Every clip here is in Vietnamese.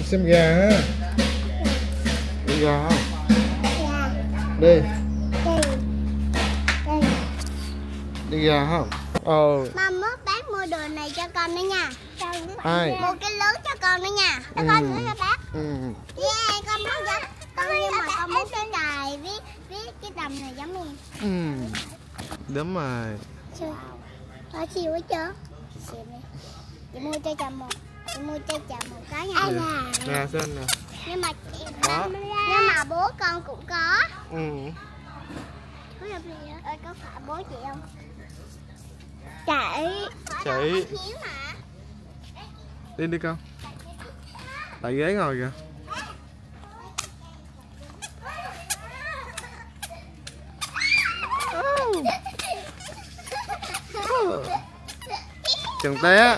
xem gà ha. Đi gà không? Đi. Đi gà không? Mà mốt bác mua đồ này cho con nữa nha. Ai? Mua cái lớn cho con nữa nha. Cho con nữa cho bác. Yeah, con muốn giống con, nhưng mà con muốn cái đài viết cái đầm này giống em. Đúng rồi. Ở chiều hết chưa? Chị mua cho chồng một cái nha. Nè xem nè. Nhưng mà bố con cũng có. Có phải bố chị không? Chị. Đi con. Tại ghế ngồi kìa. Chừng té.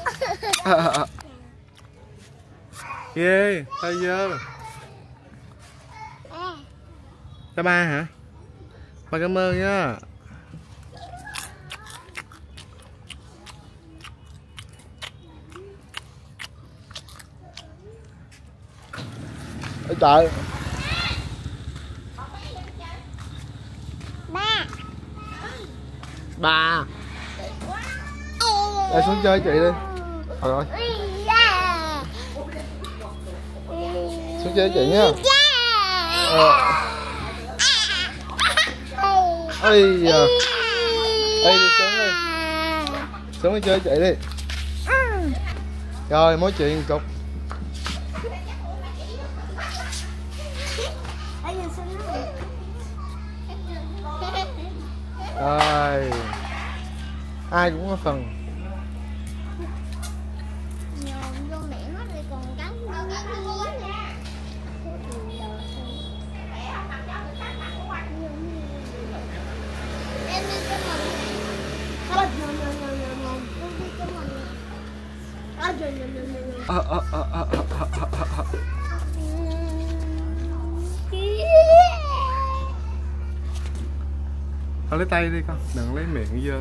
Ghê, tay dơ. Cho ba hả? Ba cảm ơn nha. Ôi trời. Ba. Để xuống chơi chị đi. Thôi rồi. Xuống chơi chị nha. Ây da. Ây đi xuống đi. Xuống đi chơi chị đi. Rồi nói chuyện cục. Rồi. Ai cũng có phần. Thôi lấy tay đi con, đừng lấy miệng dơ.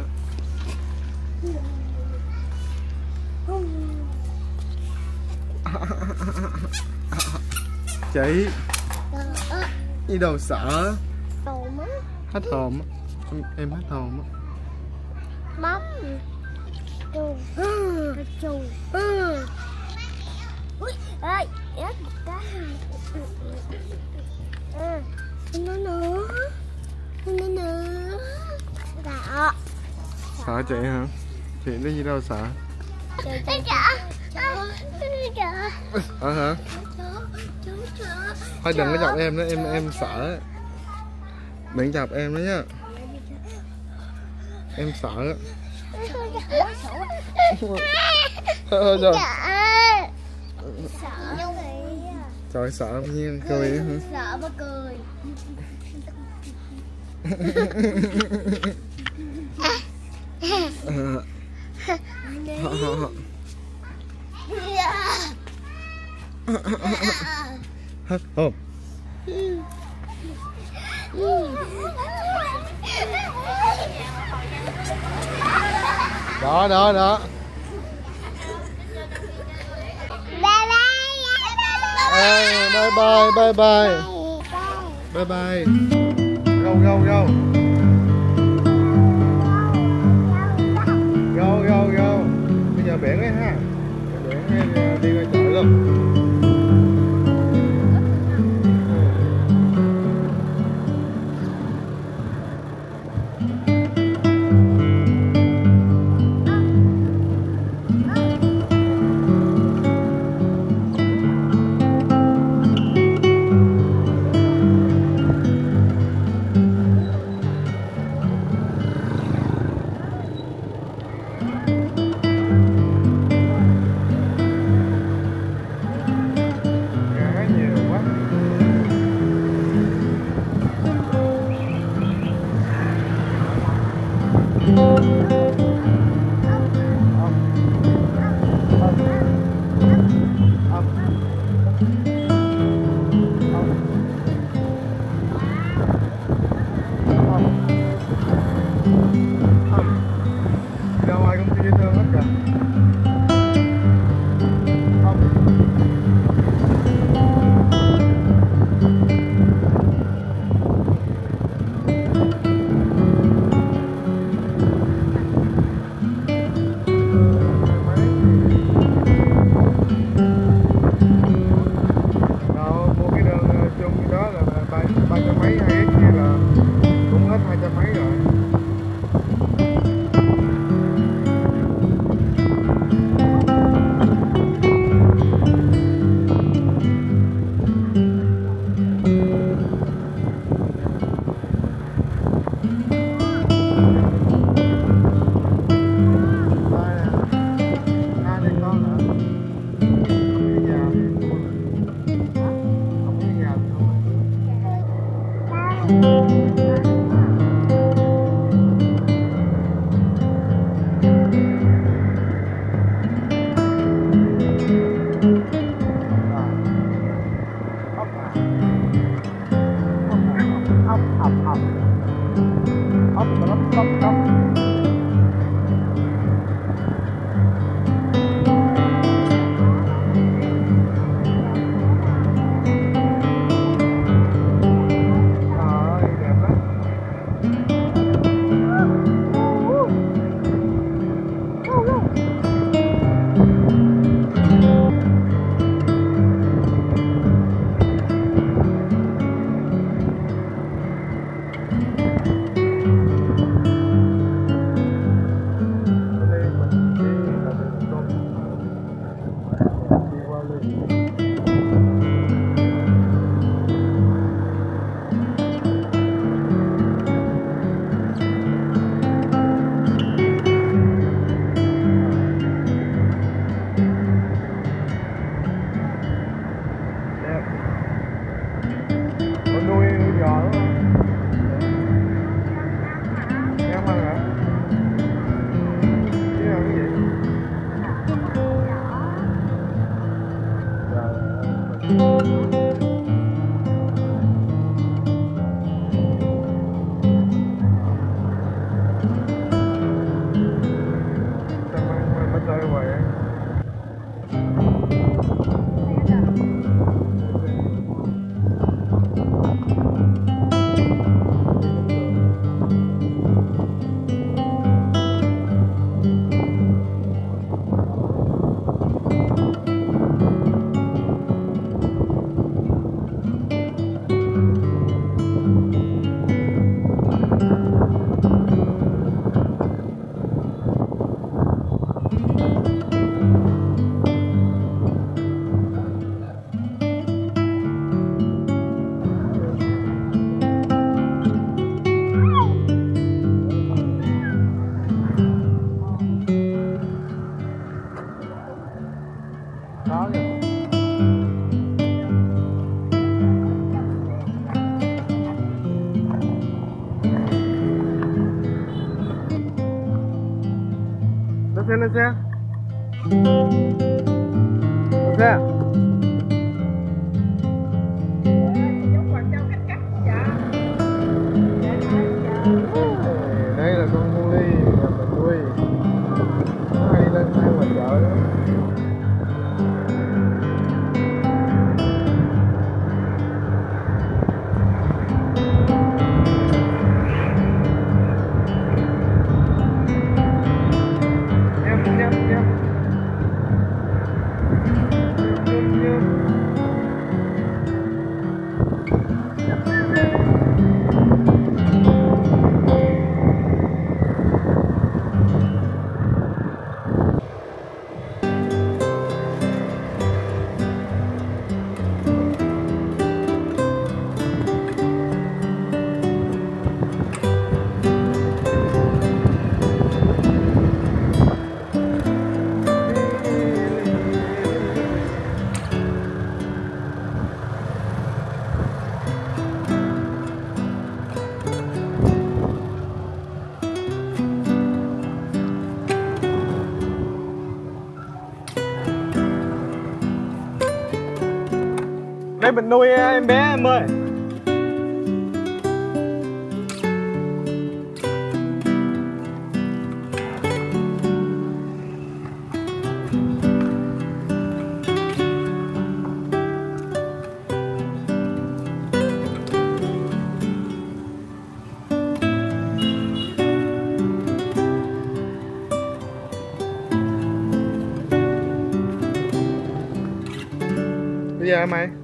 Chị đi đâu sợ? Hết hồn á. Em hết hồn á. Mắm chù. Ui ơi, ớt một cái. Nó nữa. Sợ chị hả? Chị nó gì đâu sợ. Hả? Thôi đừng có chọc em nữa, em sợ. Đừng chọc em nữa nhá. Em sợ á. Rồi. Trời sợ không nhiên cười hả? Sợ mà cười. Đó. Bye bye. Go. Bây giờ biển ấy ha. Biển đi ra chợ luôn. lên xe. Lên xe. Đây là con cu ly nhà mình nuôi. Nó hay lên hai ngoài chợ đó. Đây mình nuôi em bé em ơi. Bây giờ mày